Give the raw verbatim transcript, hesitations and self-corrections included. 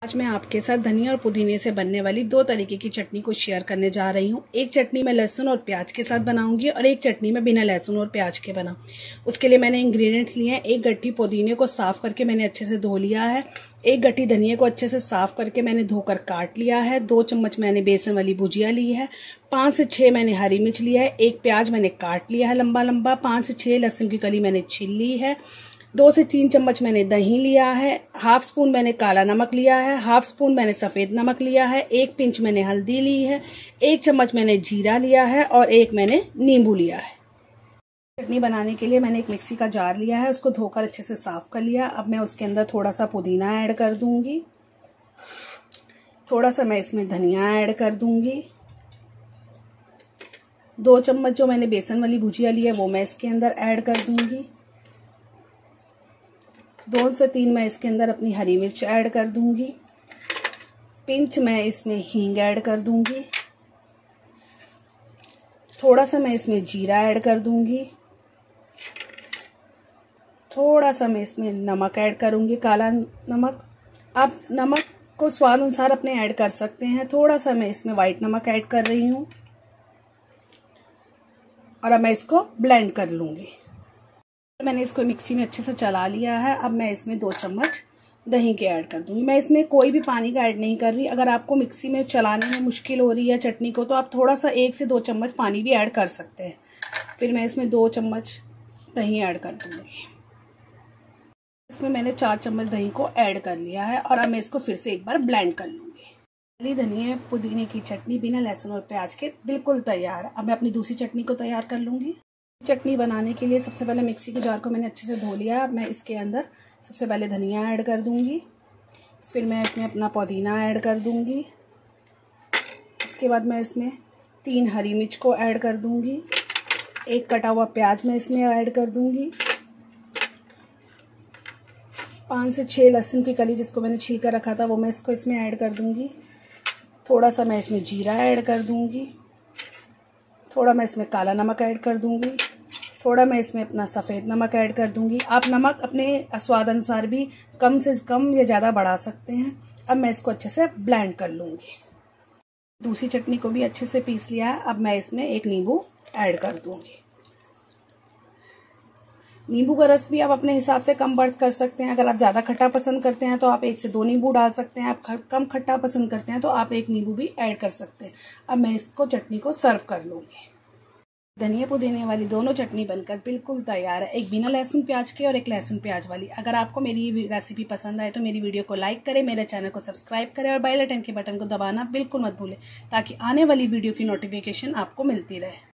आज मैं आपके साथ धनिया और पुदीने से बनने वाली दो तरीके की चटनी को शेयर करने जा रही हूँ। एक चटनी मैं लहसुन और प्याज के साथ बनाऊंगी और एक चटनी मैं बिना लहसुन और प्याज के बनाऊँ। उसके लिए मैंने इंग्रेडिएंट्स लिए हैं। एक गट्ठी पुदीने को साफ करके मैंने अच्छे से धो लिया है। एक गट्ठी धनिया को अच्छे से साफ करके मैंने धोकर काट लिया है। दो चम्मच मैंने बेसन वाली भुजिया ली है। पाँच से छः मैंने हरी मिर्च लिया है। एक प्याज मैंने काट लिया है लंबा लंबा। पाँच से छः लहसुन की कली मैंने छील ली है। दो से तीन चम्मच मैंने दही लिया है। हाफ स्पून मैंने काला नमक लिया है। हाफ स्पून मैंने सफ़ेद नमक लिया है। एक पिंच मैंने हल्दी ली है। एक चम्मच मैंने जीरा लिया है और एक मैंने नींबू लिया है। चटनी बनाने के लिए मैंने एक मिक्सी का जार लिया है, उसको धोकर अच्छे से साफ कर लिया। अब मैं उसके अंदर थोड़ा सा पुदीना ऐड कर दूंगी। थोड़ा सा मैं इसमें धनिया ऐड कर दूंगी। दो चम्मच जो मैंने बेसन वाली भुजिया ली है वो मैं इसके अंदर ऐड कर दूंगी। दो से तीन मैं इसके अंदर अपनी हरी मिर्च ऐड कर दूंगी। पिंच मैं इसमें हींग ऐड कर दूंगी। थोड़ा सा मैं इसमें जीरा ऐड कर दूंगी। थोड़ा सा मैं इसमें नमक ऐड करूंगी, काला नमक। आप नमक को स्वाद अनुसार अपने ऐड कर सकते हैं। थोड़ा सा मैं इसमें व्हाइट नमक ऐड कर रही हूँ और अब मैं इसको ब्लेंड कर लूंगी। मैंने इसको मिक्सी में अच्छे से चला लिया है। अब मैं इसमें दो चम्मच दही के ऐड कर दूंगी। मैं इसमें कोई भी पानी का ऐड नहीं कर रही। अगर आपको मिक्सी में चलाने में मुश्किल हो रही है चटनी को तो आप थोड़ा सा एक से दो चम्मच पानी भी ऐड कर सकते हैं। फिर मैं इसमें दो चम्मच दही ऐड कर दूंगी। इसमें मैंने चार चम्मच दही को ऐड कर लिया है और अब मैं इसको फिर से एक बार ब्लेंड कर लूंगी। धनिया पुदीने की चटनी बिना लहसुन और प्याज के बिल्कुल तैयार है। अब मैं अपनी दूसरी चटनी को तैयार कर लूंगी। चटनी बनाने के लिए सबसे पहले मिक्सी के जार को मैंने अच्छे से धो लिया। अब मैं इसके अंदर सबसे पहले धनिया ऐड कर दूंगी। फिर मैं इसमें अपना पुदीना ऐड कर दूंगी। उसके बाद मैं इसमें तीन हरी मिर्च को ऐड कर दूंगी। एक कटा हुआ प्याज मैं इसमें ऐड कर दूंगी। पाँच से छः लहसुन की कली जिसको मैंने छील कर रखा था वो मैं इसको इसमें ऐड कर दूंगी। थोड़ा सा मैं इसमें जीरा ऐड कर दूंगी। थोड़ा मैं इसमें काला नमक ऐड कर दूंगी। थोड़ा मैं इसमें अपना सफ़ेद नमक ऐड कर दूंगी। आप नमक अपने स्वाद अनुसार भी कम से कम या ज़्यादा बढ़ा सकते हैं। अब मैं इसको अच्छे से ब्लेंड कर लूँगी। दूसरी चटनी को भी अच्छे से पीस लिया है। अब मैं इसमें एक नींबू ऐड कर दूंगी। नींबू का रस भी आप अपने हिसाब से कम बढ़ कर सकते हैं। अगर आप ज़्यादा खट्टा पसंद करते हैं तो आप एक से दो नींबू डाल सकते हैं। आप कम खट्टा पसंद करते हैं तो आप एक नींबू भी ऐड कर सकते हैं। अब मैं इसको चटनी को सर्व कर लूँगी। धनिया पुदीने वाली दोनों चटनी बनकर बिल्कुल तैयार है, एक बिना लहसुन प्याज के और एक लहसुन प्याज वाली। अगर आपको मेरी ये रेसिपी पसंद आए तो मेरी वीडियो को लाइक करें, मेरे चैनल को सब्सक्राइब करें और बेल आइकन के बटन को दबाना बिल्कुल मत भूलें ताकि आने वाली वीडियो की नोटिफिकेशन आपको मिलती रहे।